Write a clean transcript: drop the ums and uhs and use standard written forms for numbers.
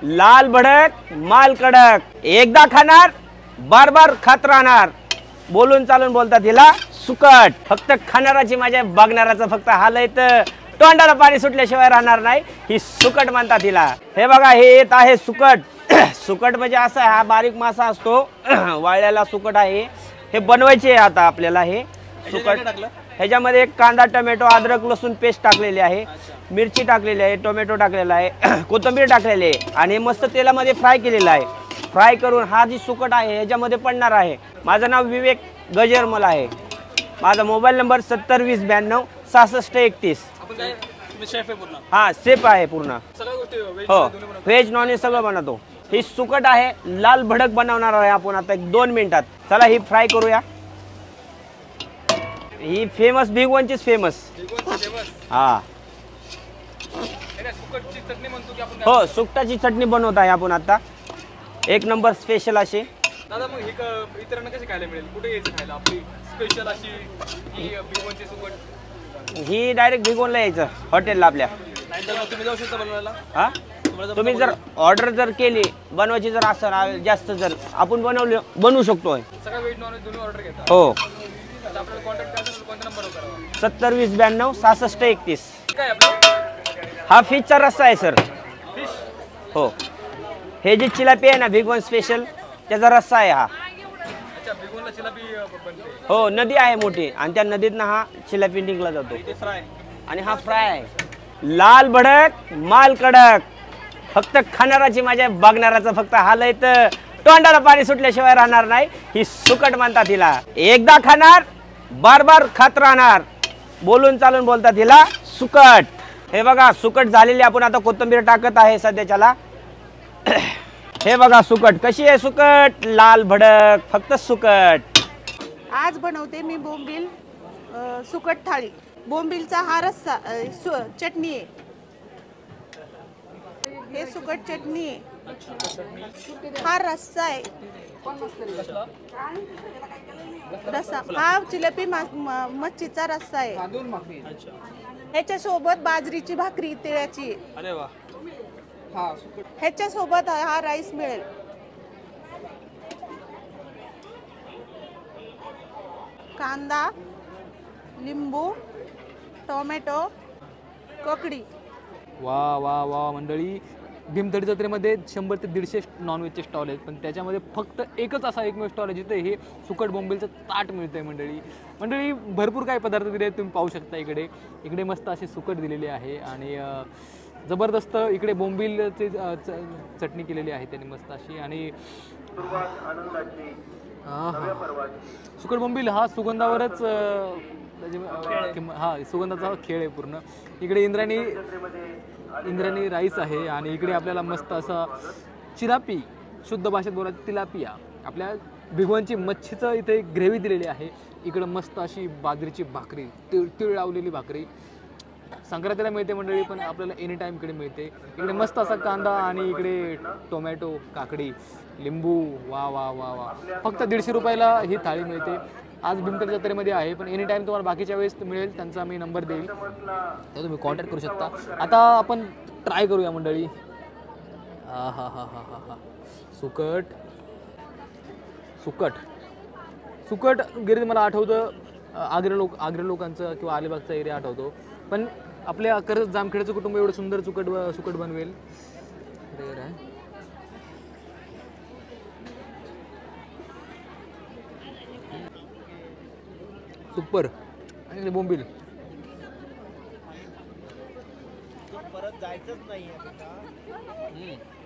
लाल भडक माल कडक, एकदा खाणार बार बार खात राहणार, बोलून चालून बोलतात हिला सुकट। फक्त खाणाराची मजा, बघणाराचं फक्त हाल आहे, तर तोंडाला पाणी सुटल्याशिवाय राहणार नाही, ही सुकट म्हणतात हिला। हे बघा, हे येत आहे सुकट। सुकट म्हणजे असा हा बारीक मासा असतो, वाळल्याला सुकट आहे। हे बनवायचे आता आपल्याला हे सुकट। ह्याच्यामध्ये कांदा, टोमॅटो, अद्रक, लसूण पेस्ट टाकलेली आहे, मिरची टाकलेली आहे, टोमॅटो टाकलेला आहे, कोथिंबीर टाकलेली आहे आणि मस्त तेलामध्ये फ्राय केलेला आहे। फ्राय करून हा जी सुकट आहे ह्याच्यामध्ये पडणार आहे। माझं नाव विवेक गजरमल आहे। माझा मोबाईल नंबर 7020926631। हा, शेफ आहे पूर्ण, हो, व्हेज नॉन व्हेज सगळं बनवतो। ही सुकट आहे, लाल भडक बनवणार आहे आपण आता 2 मिनिटात। चला ही फ्राय करूया। ही फेमस भिगवणचीच फेमस, हा, हो, सुकटाची चटणी बनवत आहे आपण आता, एक नंबर स्पेशल अशी। दादा मग इतरांना कशी खायला मिळेल, कुठे यायचं खायला आपली स्पेशल अशी ही भिगवणची सुकट? ही डायरेक्ट भिगवणला यायचं हॉटेलला आपल्या। तुम्ही जाऊ शकता बनवायला? हा, तुम्ही जर ऑर्डर जर केली बनवायची जर असेल जास्त, जर आपण बनवू शकतो। सगळं व्हेज नॉन व्हेज दोन्ही ऑर्डर घेता? हो। आपल्याला कॉन्टॅक्ट करायचं कोणत्या नंबरवर करावा? 7020926631। काय आपलं? हा फिशचा रस्सा आहे सर। फिश? हो, हे जे चिलापी आहे ना भिगवण स्पेशल, त्याचा रस्सा आहे हा। अच्छा, भिगवणला चिलापी बनते? हो, नदी आहे मोठी आणि त्या नदीतनं हा चिलापी निघला जातो। ते फ्राय आणि हा फ्राय आहे। लाल भडक माल कडक, फक्त खाणाराची मजा, बघणाराचं फक्त हाल आहे, तर तोंडाला पाणी सुटल्याशिवाय राहणार नाही, ही सुकट म्हणतात हिला। एकदा खाणार बार बार खात राहणार, बोलून चालून बोलतात हिला सुकट। हे बघा सुकट झालेली, आपण आता कोथिंबीर टाकत आहे सध्याच्याला। हे बघा सुकट कशी आहे, सुकट लाल भडक, फक्त सुकट। आज बनवते मी बोंबील सुकट थाळी। बोंबीलचा हा रस्सा चटणी आहे, हे सुकट चटणी आहे, हा रस्सा आहे, रस्सा हा चिलापी मच्छीचा रस्सा आहे। ह्याच्या सोबत बाजरीची भाकरी तिळाची। अरे वा, हा सुकट। ह्याच्या सोबत हा राईस मिळेल। कांदा, लिंबू, टोमॅटो, ककडी। वा वा वा मंडळी, भीमथडी जत्रेमध्ये 100 ते 150 नॉनव्हेजचे स्टॉल आहेत, पण त्याच्यामध्ये फक्त एकच असा एकमेव स्टॉल आहे जिथे हे सुकट बोंबीलचं ताट मिळतं आहे। मंडळी भरपूर काही पदार्थ दिले आहेत, तुम्ही पाहू शकता। इकडे मस्त अशी सुकट दिलेली आहे आणि जबरदस्त इकडे बोंबीलची चटणी केलेली आहे त्यांनी मस्त अशी। आणि सुकट बोंबील हा सुगंधावरच, हा सुगंधाचा खेळ आहे पूर्ण। इकडे इंद्राणी राईस आहे आणि इकडे आपल्याला मस्त असा चिलापी, शुद्ध भाषेत बोलायचं तिलापिया, आपल्या भिगवणची मच्छीचं इथे ग्रेव्ही दिलेली आहे। इकडं मस्त अशी बाजरीची भाकरी, तिळ लावलेली भाकरी संक्रांतीला मिळते मंडळी, पण आपल्याला एनी टाइम इकडे मिळते। इकडे मस्त असा कांदा आणि इकडे टोमॅटो, काकडी, लिंबू, वा वा वा वा, फक्त 150 रुपयाला ही थाळी मिळते। आज भीमथडी जत्रेमध्ये आहे, पण एनी टाइम तुम्हाला बाकीच्या वेळेस मिळेल, त्यांचा मी नंबर देईल, तर तुम्ही कॉन्टॅक्ट करू शकता। आता आपण ट्राय करूया मंडळी। हा हा हा हा हा हा, सुकट सुकट सुकट गिरीत मला आठवतं आग्रा लोकांचं किंवा अलिबागचा एरिया आठवतो, पण आपल्या खरंच जामखेडचं कुटुंब एवढं सुंदर सुकट बनवेल, रेअर आहे। सुपर। आणि बोंबील परत जायचंच नाही।